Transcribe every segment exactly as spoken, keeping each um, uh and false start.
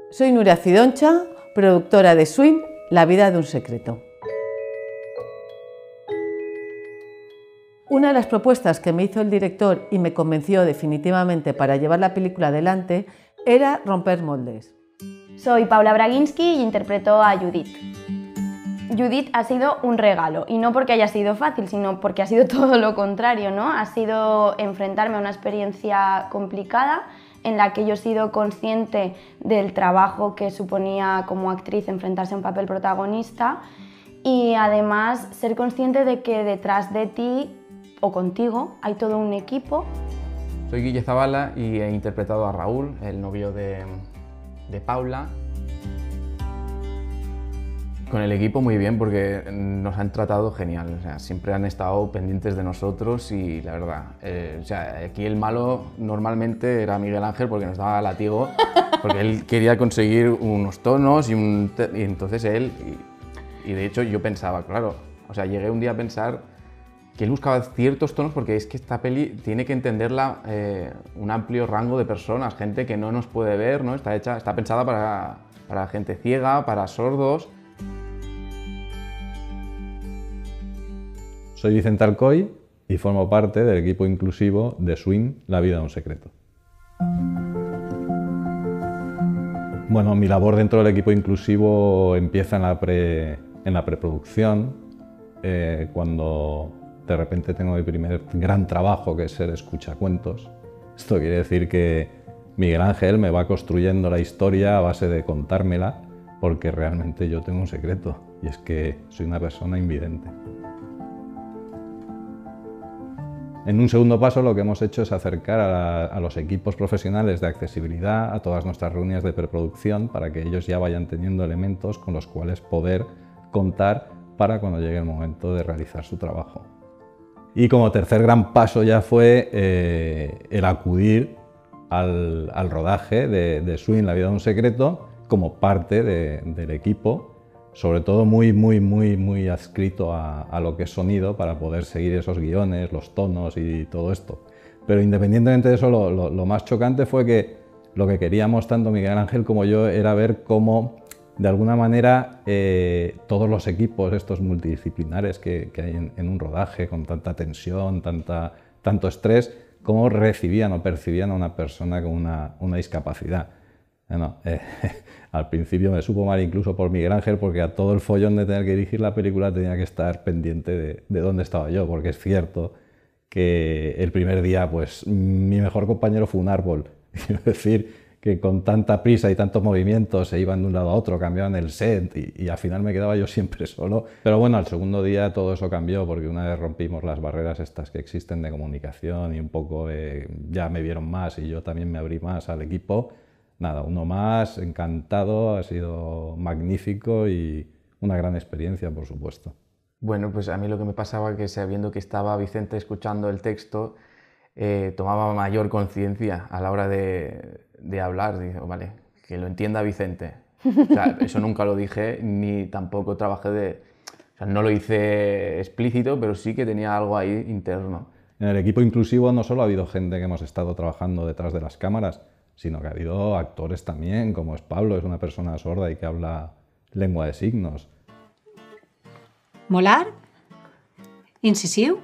Soy Nuria Cidoncha, productora de Swing, La vida de un secreto. Una de las propuestas que me hizo el director y me convenció definitivamente para llevar la película adelante era romper moldes. Soy Paula Braginski y interpreto a Judith. Judith ha sido un regalo, y no porque haya sido fácil, sino porque ha sido todo lo contrario, ¿no? Ha sido enfrentarme a una experiencia complicada en la que yo he sido consciente del trabajo que suponía como actriz enfrentarse a un papel protagonista y además ser consciente de que detrás de ti o contigo hay todo un equipo. Soy Guille Zavala y he interpretado a Raúl, el novio de, de Paula. Con el equipo muy bien porque nos han tratado genial, o sea, siempre han estado pendientes de nosotros y la verdad, eh, o sea, aquí el malo normalmente era Miguel Ángel porque nos daba látigo, porque él quería conseguir unos tonos y, un, y entonces él, y, y de hecho yo pensaba, claro, o sea, llegué un día a pensar que él buscaba ciertos tonos porque es que esta peli tiene que entenderla eh, un amplio rango de personas, gente que no nos puede ver, ¿no? Está hecha, está pensada para, para gente ciega, para sordos. Soy Vicente Alcoy y formo parte del equipo inclusivo de Swing, La vida de un secreto. Bueno, mi labor dentro del equipo inclusivo empieza en la, pre, en la preproducción, eh, cuando de repente tengo mi primer gran trabajo, que es ser escuchacuentos. Esto quiere decir que Miguel Ángel me va construyendo la historia a base de contármela, porque realmente yo tengo un secreto, y es que soy una persona invidente. En un segundo paso lo que hemos hecho es acercar a, la, a los equipos profesionales de accesibilidad a todas nuestras reuniones de preproducción para que ellos ya vayan teniendo elementos con los cuales poder contar para cuando llegue el momento de realizar su trabajo. Y como tercer gran paso ya fue eh, el acudir al, al rodaje de, de Swing, La vida de un secreto, como parte de, del equipo, sobre todo muy, muy, muy, muy adscrito a, a lo que es sonido para poder seguir esos guiones, los tonos y todo esto. Pero independientemente de eso, lo, lo, lo más chocante fue que lo que queríamos tanto Miguel Ángel como yo era ver cómo, de alguna manera, eh, todos los equipos estos multidisciplinares que, que hay en, en un rodaje, con tanta tensión, tanta, tanto estrés, cómo recibían o percibían a una persona con una, una discapacidad. Bueno, eh, al principio me supo mal incluso por Miguel Ángel, porque a todo el follón de tener que dirigir la película tenía que estar pendiente de, de dónde estaba yo, porque es cierto que el primer día pues mi mejor compañero fue un árbol. Quiero decir que con tanta prisa y tantos movimientos se iban de un lado a otro, cambiaban el set y, y al final me quedaba yo siempre solo. Pero bueno, al segundo día todo eso cambió porque una vez rompimos las barreras estas que existen de comunicación y un poco eh, ya me vieron más y yo también me abrí más al equipo. Nada, uno más, encantado, ha sido magnífico y una gran experiencia, por supuesto. Bueno, pues a mí lo que me pasaba es que sabiendo que estaba Vicente escuchando el texto, eh, tomaba mayor conciencia a la hora de, de hablar. Digo, vale, que lo entienda Vicente. O sea, eso nunca lo dije, ni tampoco trabajé de... O sea, no lo hice explícito, pero sí que tenía algo ahí interno. En el equipo inclusivo no solo ha habido gente que hemos estado trabajando detrás de las cámaras, sino que ha habido actores también, como es Pablo, es una persona sorda y que habla lengua de signos. Molar? Incisiu?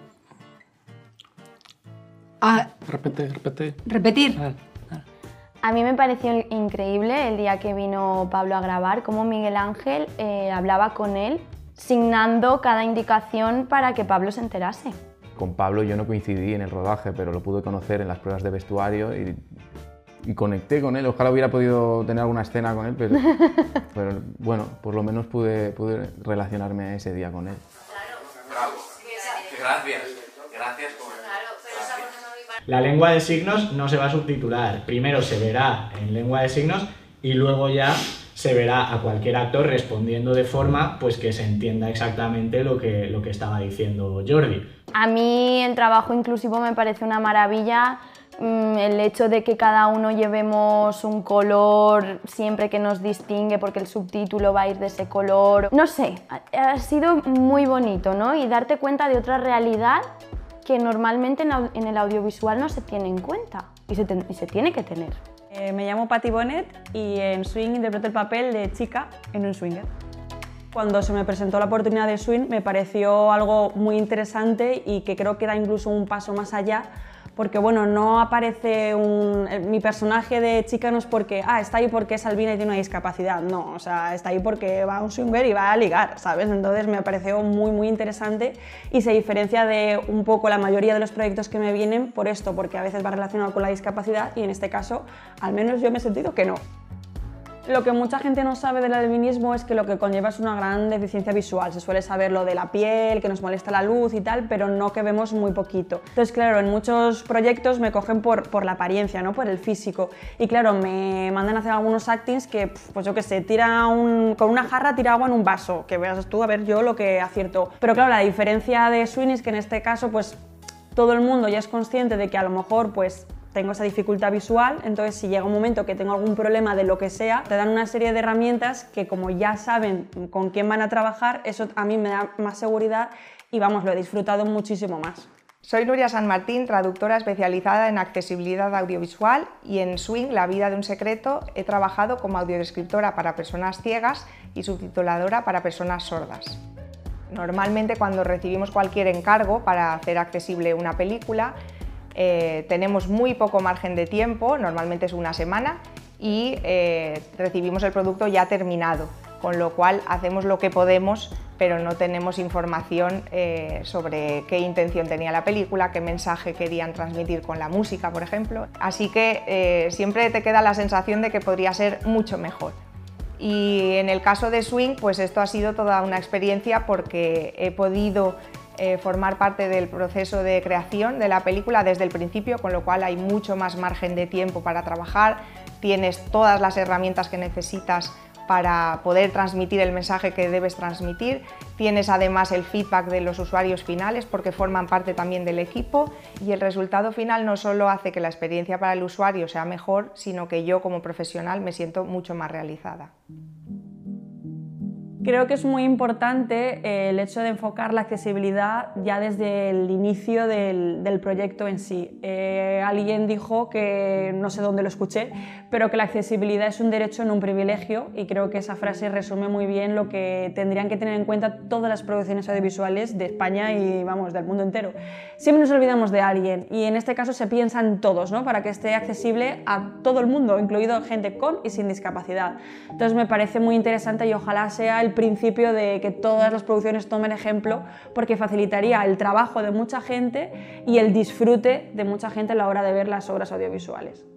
Ah, repete, repete. Repetir. Ah, ah. A mí me pareció increíble el día que vino Pablo a grabar, cómo Miguel Ángel eh, hablaba con él, signando cada indicación para que Pablo se enterase. Con Pablo yo no coincidí en el rodaje, pero lo pude conocer en las pruebas de vestuario y... y conecté con él. Ojalá hubiera podido tener alguna escena con él, pero, pero bueno, por lo menos pude, pude relacionarme ese día con él. Bravo. Gracias. Gracias por... La lengua de signos no se va a subtitular. Primero se verá en lengua de signos y luego ya se verá a cualquier actor respondiendo de forma pues que se entienda exactamente lo que, lo que estaba diciendo Jordi. A mí el trabajo inclusivo me parece una maravilla. El hecho de que cada uno llevemos un color siempre que nos distingue porque el subtítulo va a ir de ese color. No sé, ha sido muy bonito, ¿no? Y darte cuenta de otra realidad que normalmente en el audiovisual no se tiene en cuenta y se, ten, y se tiene que tener. Eh, me llamo Patty Bonnet y en Swing interpreto el papel de chica en un swinger. Cuando se me presentó la oportunidad de Swing me pareció algo muy interesante y que creo que da incluso un paso más allá, porque bueno, no aparece un... mi personaje de chica no es porque ah, está ahí porque es albina y tiene una discapacidad, no, o sea, está ahí porque va a un swinger y va a ligar, ¿sabes? Entonces me pareció muy muy interesante y se diferencia de un poco la mayoría de los proyectos que me vienen por esto, porque a veces va relacionado con la discapacidad y en este caso, al menos yo me he sentido que no. Lo que mucha gente no sabe del albinismo es que lo que conlleva es una gran deficiencia visual. Se suele saber lo de la piel, que nos molesta la luz y tal, pero no que vemos muy poquito. Entonces, claro, en muchos proyectos me cogen por, por la apariencia, ¿no? Por el físico. Y claro, me mandan a hacer algunos actings que, pues yo qué sé, tira un, con una jarra tira agua en un vaso, que veas tú a ver yo lo que acierto. Pero claro, la diferencia de Swing es que en este caso, pues todo el mundo ya es consciente de que a lo mejor, pues tengo esa dificultad visual, entonces si llega un momento que tengo algún problema de lo que sea, te dan una serie de herramientas que como ya saben con quién van a trabajar, eso a mí me da más seguridad y vamos, lo he disfrutado muchísimo más. Soy Nuria San Martín, traductora especializada en accesibilidad audiovisual y en Swing, la vida de un secreto, he trabajado como audiodescriptora para personas ciegas y subtituladora para personas sordas. Normalmente cuando recibimos cualquier encargo para hacer accesible una película, Eh, tenemos muy poco margen de tiempo, normalmente es una semana, y eh, recibimos el producto ya terminado, con lo cual hacemos lo que podemos, pero no tenemos información eh, sobre qué intención tenía la película, qué mensaje querían transmitir con la música, por ejemplo. Así que eh, siempre te queda la sensación de que podría ser mucho mejor. Y en el caso de Swing, pues esto ha sido toda una experiencia porque he podido Eh, formar parte del proceso de creación de la película desde el principio, con lo cual hay mucho más margen de tiempo para trabajar, tienes todas las herramientas que necesitas para poder transmitir el mensaje que debes transmitir, tienes además el feedback de los usuarios finales porque forman parte también del equipo y el resultado final no solo hace que la experiencia para el usuario sea mejor, sino que yo como profesional me siento mucho más realizada. Creo que es muy importante el hecho de enfocar la accesibilidad ya desde el inicio del, del proyecto en sí. Eh, alguien dijo, que no sé dónde lo escuché, pero que la accesibilidad es un derecho, no un privilegio, y creo que esa frase resume muy bien lo que tendrían que tener en cuenta todas las producciones audiovisuales de España y vamos, del mundo entero. Siempre nos olvidamos de alguien y en este caso se piensa en todos, ¿no? Para que esté accesible a todo el mundo, incluido gente con y sin discapacidad. Entonces me parece muy interesante y ojalá sea el principio de que todas las producciones tomen ejemplo, porque facilitaría el trabajo de mucha gente y el disfrute de mucha gente a la hora de ver las obras audiovisuales.